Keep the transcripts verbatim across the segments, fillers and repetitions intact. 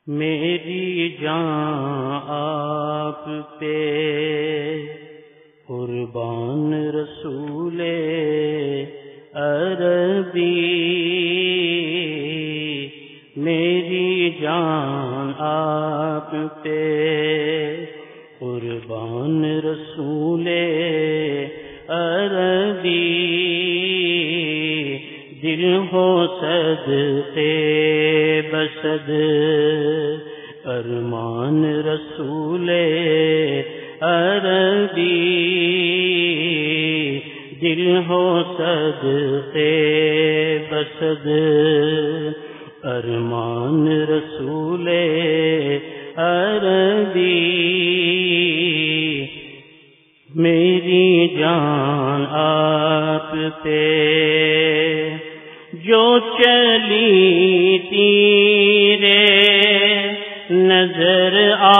میری جان آپ پہ قربان رسول عربی، میری جان آپ پہ قربان رسول عربی، دل ہو صدقے بصد ارمان رسول عربی، دل ہو صدقے بصد ارمان رسول عربی، میری جان آپ پہ جو چلی تیرے نظر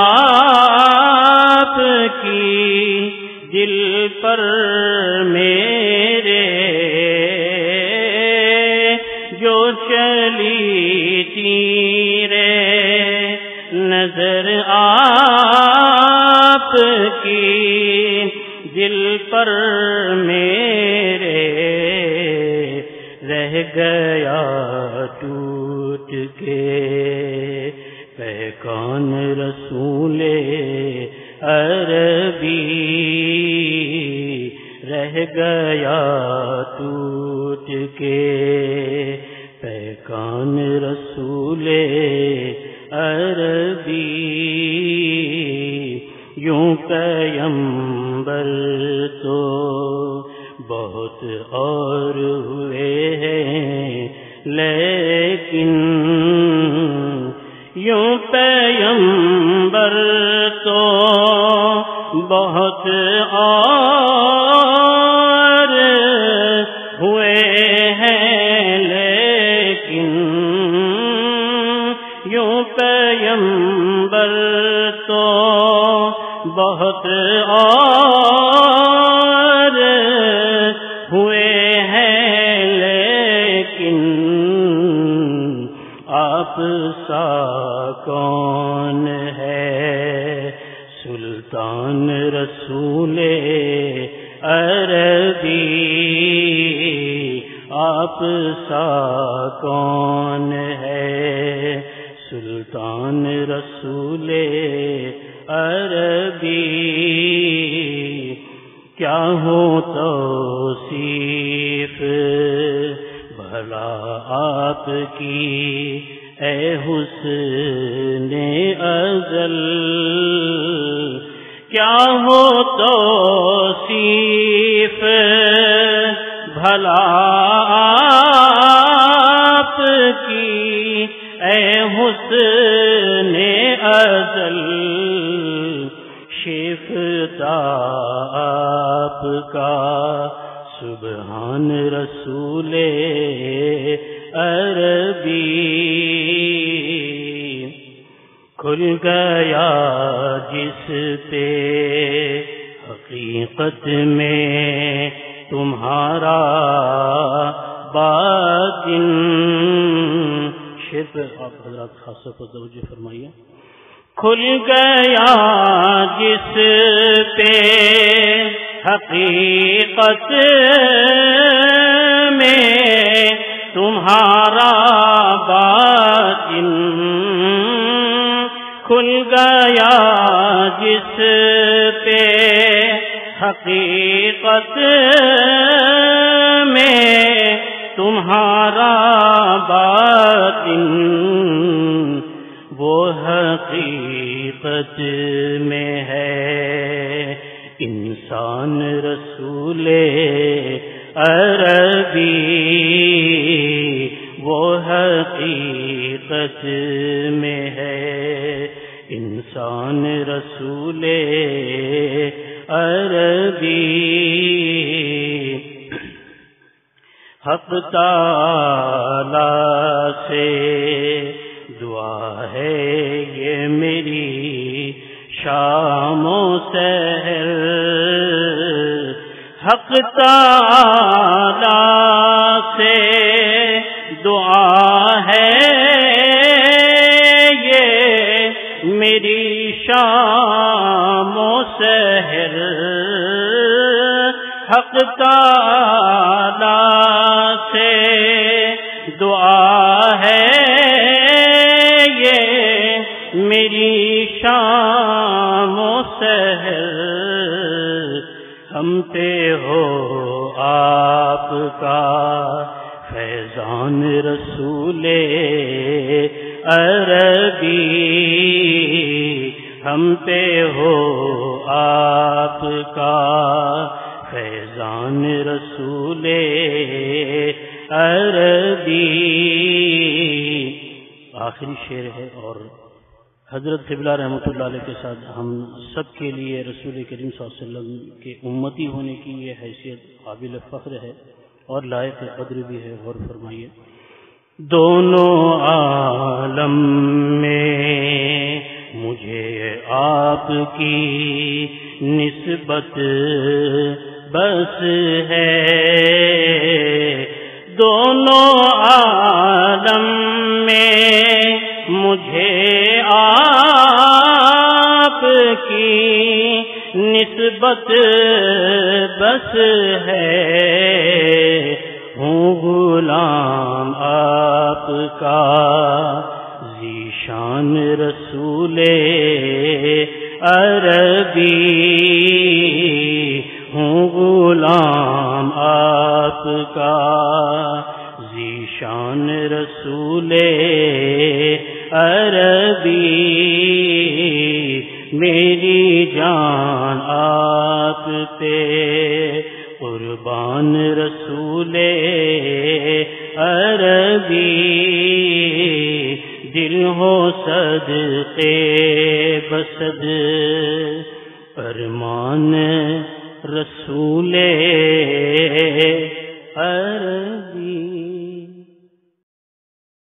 آپ کی دل پر میرے، جو چلی تیرے نظر آپ کی دل پر میرے، رہ گیا ٹوٹ کے پیکان رسول عربی، رہ گیا ٹوٹ کے پیکان رسول عربی، یوں پیغمبر تو بہت اور ہوئے ہیں لیکن، یوں پیغمبر تو بہت اور ہوئے ہیں لیکن، یوں پیغمبر تو بہت اور ہوئے ہیں لیکن، آپ سا کون ہے سلطان رسول عربی، آپ سا کون ہے سلطان رسول عربی، کیا ہو توصیف بھلا آپ کی اے حسن ازل، کیا ہو توصیف بھلا آپ کی اے حسن ازل، شیفتہ آپ کا سبحان رسول عربی، کھل گیا جس پہ حقیقت میں تمہارا باطن، شعر پہ آپ حضرات خاص طور پر توجہ فرمائیے، کھل گیا جس پہ حقیقت میں تمہارا باطن، کھل گیا جس پہ حقیقت میں تمہارا باطن، وہ حقیقت میں ہے انسان رسول عربی، وہ حقیقت میں ہے انسان رسول عربی، حق تعالی سے دعا ہے یہ میری شام و سحر، حق تعالی سے دعا ہے یہ تعالی سے دعا ہے یہ میری شام و سحر، ہم پہ ہو آپ کا فیضان رسول عربی، ہم پہ ہو آپ کا فیضان رسول عربی۔ آخری شعر ہے اور حضرت قبلہ رحمۃ اللہ علیہ کے ساتھ ہم سب کے لیے رسول کریم صلی اللہ علیہ وسلم کے امتی ہونے کی یہ حیثیت قابل فخر ہے اور لائق قدر بھی ہے، غور فرمائیے۔ دونوں عالم میں مجھے آپ کی نسبت بس ہے، دونوں عالم میں مجھے آپ کی نسبت بس ہے، ہوں غلام آپ کا ذیشان رسول عربی، ہوں غلام آپ کا ذیشان رسول عربی، میری جان آپ پہ قربان رسول عربی، دل ہو صدقے بصد فرمان رسول عربی۔